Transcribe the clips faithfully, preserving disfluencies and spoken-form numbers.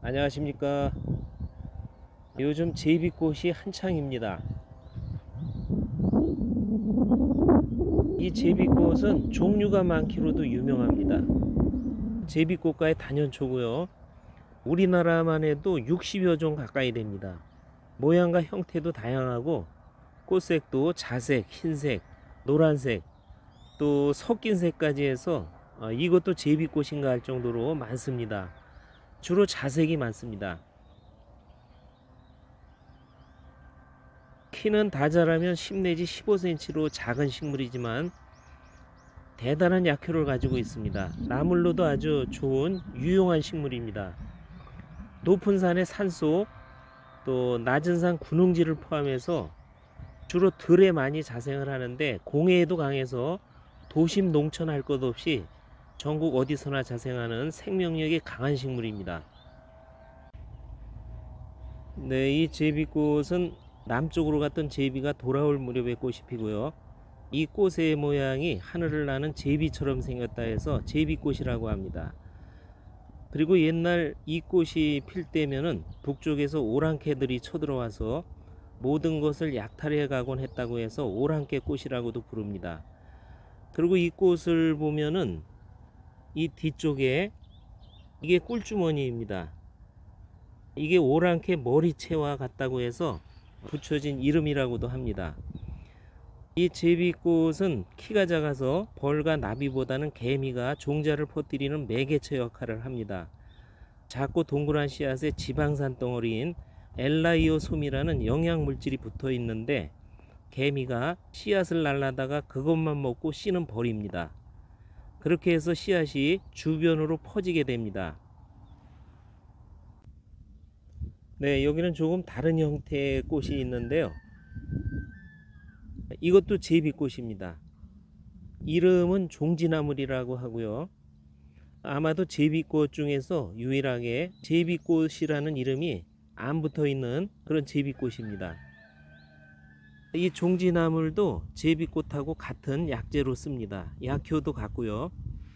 안녕하십니까. 요즘 제비꽃이 한창입니다. 이 제비꽃은 종류가 많기로도 유명합니다. 제비꽃과의 단연초고요. 우리나라만 해도 육십여 종 가까이 됩니다. 모양과 형태도 다양하고 꽃색도 자색, 흰색, 노란색, 또 섞인 색까지 해서 이것도 제비꽃인가 할 정도로 많습니다. 주로 자색이 많습니다. 키는 다 자라면 십 내지 십오 센티미터로 작은 식물이지만 대단한 약효를 가지고 있습니다. 나물로도 아주 좋은 유용한 식물입니다. 높은 산의 산속, 또 낮은 산 군웅지를 포함해서 주로 들에 많이 자생을 하는데 공해에도 강해서 도심 농촌 할 것 없이 전국 어디서나 자생하는 생명력이 강한 식물입니다. 네, 이 제비꽃은 남쪽으로 갔던 제비가 돌아올 무렵에 꽃이 피고요. 이 꽃의 모양이 하늘을 나는 제비처럼 생겼다 해서 제비꽃이라고 합니다. 그리고 옛날 이 꽃이 필 때면은 북쪽에서 오랑캐들이 쳐들어와서 모든 것을 약탈해 가곤 했다고 해서 오랑캐 꽃이라고도 부릅니다. 그리고 이 꽃을 보면은 이 뒤쪽에 이게 꿀주머니입니다. 이게 오랑캐 머리채와 같다고 해서 붙여진 이름이라고도 합니다. 이 제비꽃은 키가 작아서 벌과 나비보다는 개미가 종자를 퍼뜨리는 매개체 역할을 합니다. 작고 동그란 씨앗에 지방산 덩어리인 엘라이오솜이라는 영양물질이 붙어 있는데 개미가 씨앗을 날라다가 그것만 먹고 씨는 버립니다. 그렇게 해서 씨앗이 주변으로 퍼지게 됩니다. 네, 여기는 조금 다른 형태의 꽃이 있는데요. 이것도 제비꽃입니다. 이름은 종지나물이라고 하고요. 아마도 제비꽃 중에서 유일하게 제비꽃이라는 이름이 안 붙어 있는 그런 제비꽃입니다. 이 종지나물도 제비꽃하고 같은 약재로 씁니다. 약효도 같고요.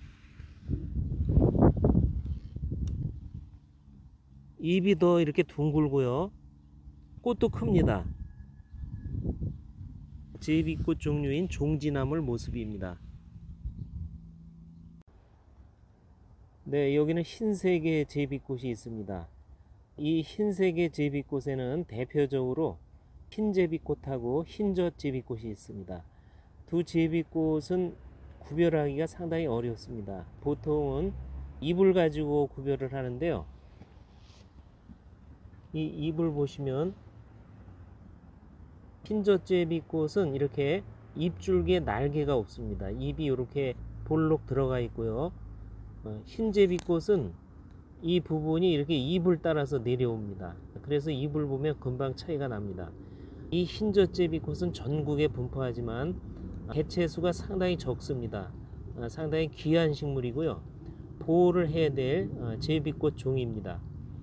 잎이 더 이렇게 둥글고요. 꽃도 큽니다. 제비꽃 종류인 종지나물 모습입니다. 네, 여기는 흰색의 제비꽃이 있습니다. 이 흰색의 제비꽃에는 대표적으로 흰제비꽃하고 흰젓 제비꽃이 있습니다. 두 제비꽃은 구별하기가 상당히 어렵습니다. 보통은 잎을 가지고 구별을 하는데요. 이 잎을 보시면 흰젓 제비꽃은 이렇게 잎줄기에 날개가 없습니다. 잎이 이렇게 볼록 들어가 있고요. 흰제비꽃은 이 부분이 이렇게 잎을 따라서 내려옵니다. 그래서 잎을 보면 금방 차이가 납니다. 이 흰젓 제비꽃은 전국에 분포하지만 개체수가 상당히 적습니다. 상당히 귀한 식물이고요. 보호를 해야 될 제비꽃 종입니다.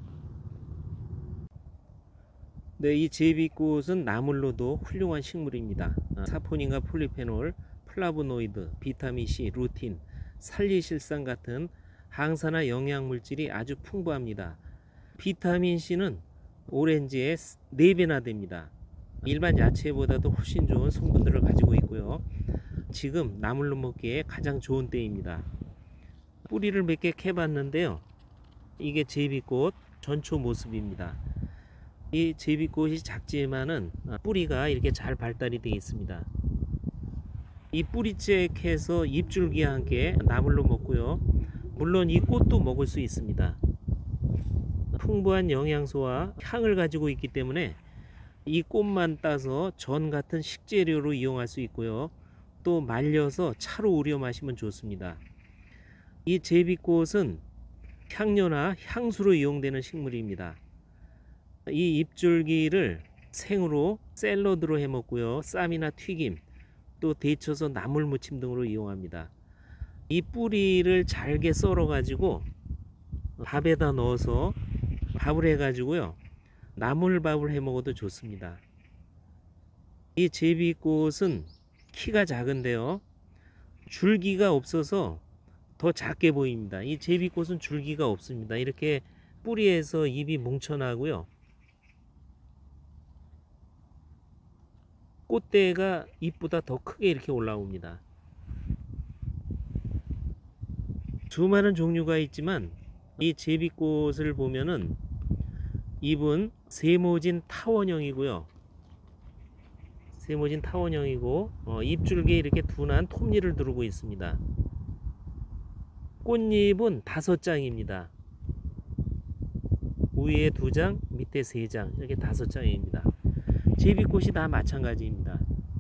네, 이 제비꽃은 나물로도 훌륭한 식물입니다. 사포닌과 폴리페놀, 플라보노이드, 비타민C, 루틴, 살리실산 같은 항산화 영양물질이 아주 풍부합니다. 비타민C는 오렌지의 네 배나 됩니다. 일반 야채보다도 훨씬 좋은 성분들을 가지고 있고요. 지금 나물로 먹기에 가장 좋은 때입니다. 뿌리를 몇 개 캐봤는데요. 이게 제비꽃 전초 모습입니다. 이 제비꽃이 작지만은 뿌리가 이렇게 잘 발달이 되어 있습니다. 이 뿌리째 캐서 잎줄기와 함께 나물로 먹고요. 물론 이 꽃도 먹을 수 있습니다. 풍부한 영양소와 향을 가지고 있기 때문에 이 꽃만 따서 전 같은 식재료로 이용할 수 있고요. 또 말려서 차로 우려 마시면 좋습니다. 이 제비꽃은 향료나 향수로 이용되는 식물입니다. 이 잎줄기를 생으로 샐러드로 해 먹고요. 쌈이나 튀김, 또 데쳐서 나물 무침 등으로 이용합니다. 이 뿌리를 잘게 썰어 가지고 밥에다 넣어서 밥을 해 가지고요. 나물밥을 해 먹어도 좋습니다. 이 제비꽃은 키가 작은데요. 줄기가 없어서 더 작게 보입니다. 이 제비꽃은 줄기가 없습니다. 이렇게 뿌리에서 잎이 뭉쳐나고요. 꽃대가 잎보다 더 크게 이렇게 올라옵니다. 수많은 종류가 있지만 이 제비꽃을 보면은 잎은 세모진 타원형이고요. 세모진 타원형이고 어, 잎줄기에 이렇게 둔한 톱니를 두르고 있습니다. 꽃잎은 다섯 장입니다. 위에 두 장, 밑에 세 장, 이렇게 다섯 장입니다. 제비꽃이 다 마찬가지입니다.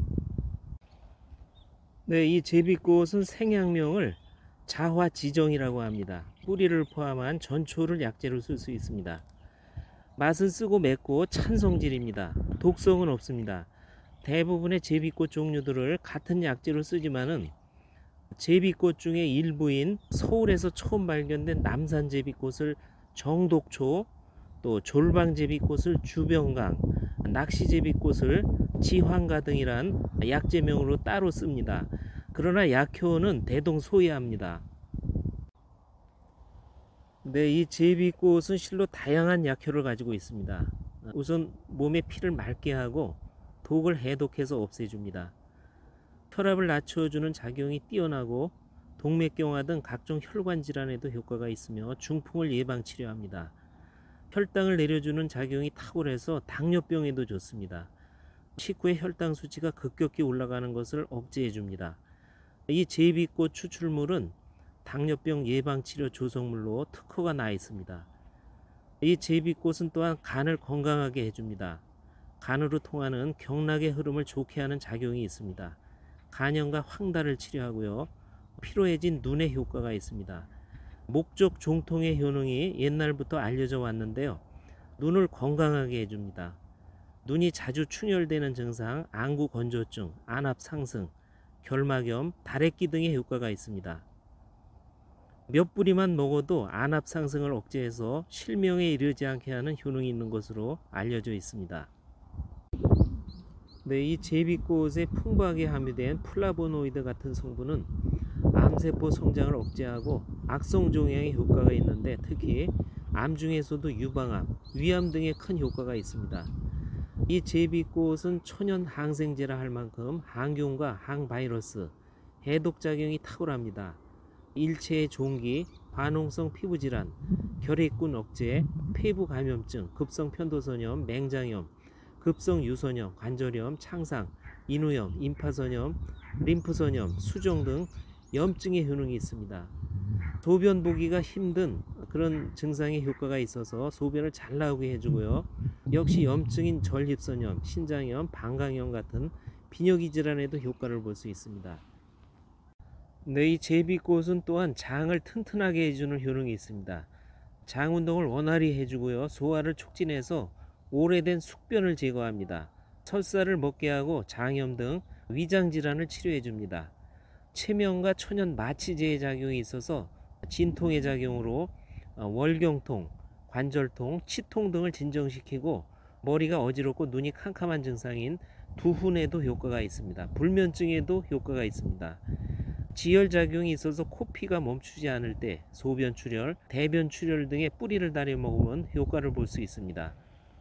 네, 이 제비꽃은 생약명을 자화지정이라고 합니다. 뿌리를 포함한 전초를 약재로 쓸 수 있습니다. 맛은 쓰고 맵고 찬 성질입니다. 독성은 없습니다. 대부분의 제비꽃 종류들을 같은 약재로 쓰지만은 제비꽃 중에 일부인 서울에서 처음 발견된 남산 제비꽃을 정독초, 또 졸방 제비꽃을 주병강, 낚시 제비꽃을 지황가 등이란 약재명으로 따로 씁니다. 그러나 약효는 대동소이합니다. 네, 이 제비꽃은 실로 다양한 약효를 가지고 있습니다. 우선 몸의 피를 맑게 하고 독을 해독해서 없애줍니다. 혈압을 낮춰주는 작용이 뛰어나고 동맥경화 등 각종 혈관 질환에도 효과가 있으며 중풍을 예방 치료합니다. 혈당을 내려주는 작용이 탁월해서 당뇨병에도 좋습니다. 식후에 혈당 수치가 급격히 올라가는 것을 억제해 줍니다. 이 제비꽃 추출물은 당뇨병 예방치료 조성물로 특허가 나 있습니다. 이 제비꽃은 또한 간을 건강하게 해줍니다. 간으로 통하는 경락의 흐름을 좋게 하는 작용이 있습니다. 간염과 황달을 치료하고요. 피로해진 눈에 효과가 있습니다. 목적 종통의 효능이 옛날부터 알려져 왔는데요. 눈을 건강하게 해줍니다. 눈이 자주 충혈되는 증상, 안구 건조증, 안압 상승, 결막염, 다래끼 등의 효과가 있습니다. 몇 뿌리만 먹어도 안압 상승을 억제해서 실명에 이르지 않게 하는 효능이 있는 것으로 알려져 있습니다. 네, 이 제비꽃에 풍부하게 함유된 플라보노이드 같은 성분은 암세포 성장을 억제하고 악성 종양에 효과가 있는데 특히 암 중에서도 유방암, 위암 등에 큰 효과가 있습니다. 이 제비꽃은 천연 항생제라 할 만큼 항균과 항바이러스, 해독작용이 탁월합니다. 일체의 종기, 반홍성 피부질환, 결핵균 억제, 폐부 감염증, 급성 편도선염, 맹장염, 급성 유선염, 관절염, 창상, 인후염, 임파선염, 림프선염, 수종 등 염증의 효능이 있습니다. 소변 보기가 힘든 그런 증상에 효과가 있어서 소변을 잘 나오게 해주고요. 역시 염증인 전립선염, 신장염, 방광염 같은 비뇨기 질환에도 효과를 볼 수 있습니다. 네, 이 제비꽃은 또한 장을 튼튼하게 해주는 효능이 있습니다. 장 운동을 원활히 해주고요. 소화를 촉진해서 오래된 숙변을 제거합니다. 설사를 먹게 하고 장염 등 위장 질환을 치료해 줍니다. 체면과 천연 마취제의 작용이 있어서 진통의 작용으로 월경통, 관절통, 치통 등을 진정시키고 머리가 어지럽고 눈이 캄캄한 증상인 두훈에도 효과가 있습니다. 불면증에도 효과가 있습니다. 지혈작용이 있어서 코피가 멈추지 않을 때 소변 출혈, 대변 출혈 등의 뿌리를 다려 먹으면 효과를 볼 수 있습니다.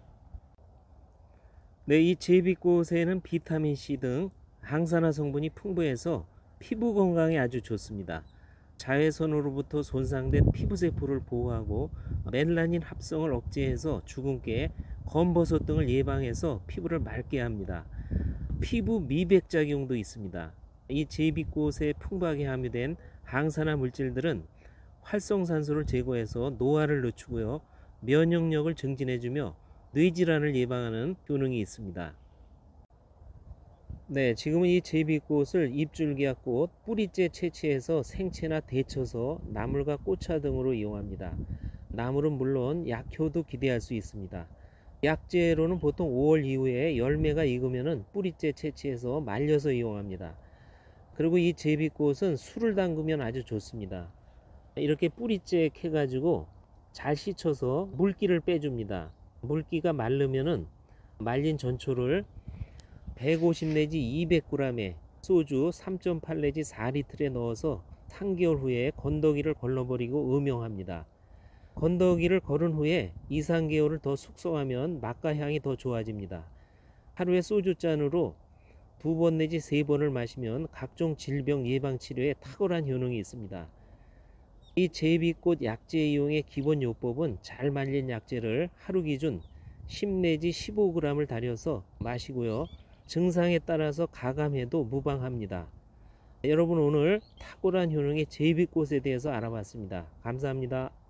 네, 이 제비꽃에는 비타민C 등 항산화 성분이 풍부해서 피부 건강에 아주 좋습니다. 자외선으로부터 손상된 피부세포를 보호하고 멜라닌 합성을 억제해서 주근깨, 검버섯 등을 예방해서 피부를 맑게 합니다. 피부 미백 작용도 있습니다. 이 제비꽃에 풍부하게 함유된 항산화 물질들은 활성산소를 제거해서 노화를 늦추고요. 면역력을 증진해주며 뇌질환을 예방하는 효능이 있습니다. 네, 지금은 이 제비꽃을 잎줄기와 꽃, 뿌리째 채취해서 생채나 데쳐서 나물과 꽃차 등으로 이용합니다. 나물은 물론 약효도 기대할 수 있습니다. 약재로는 보통 오월 이후에 열매가 익으면 뿌리째 채취해서 말려서 이용합니다. 그리고 이 제비꽃은 술을 담그면 아주 좋습니다. 이렇게 뿌리째 캐가지고 잘 씻어서 물기를 빼줍니다. 물기가 마르면은 말린 전초를 백오십 내지 이백 그램에 소주 삼 점 팔 내지 사 리터에 넣어서 삼 개월 후에 건더기를 걸러버리고 음용합니다. 건더기를 거른 후에 이, 삼 개월을 더 숙성하면 맛과 향이 더 좋아집니다. 하루에 소주잔으로 두 번 내지 세 번을 마시면 각종 질병 예방 치료에 탁월한 효능이 있습니다. 이 제비꽃 약재 이용의 기본 요법은 잘 말린 약재를 하루 기준 십 내지 십오 그램을 달여서 마시고요. 증상에 따라서 가감해도 무방합니다. 여러분, 오늘 탁월한 효능의 제비꽃에 대해서 알아봤습니다. 감사합니다.